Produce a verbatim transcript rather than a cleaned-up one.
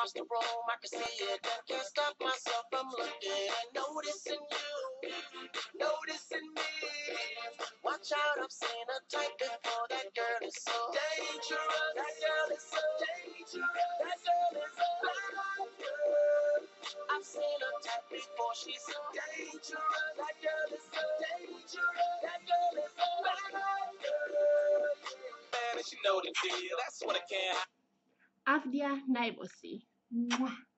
across the room, I can see it. Can't stop myself from looking and noticing you, noticing me. Watch out, I've seen a type before. That girl is so dangerous. That girl is so dangerous. That girl is so dangerous. I've seen a type before. She's so dangerous. That girl is so dangerous. That girl is so dangerous. Man, and she know the deal. That's what I can't. Afdia Naibosi. Mwah.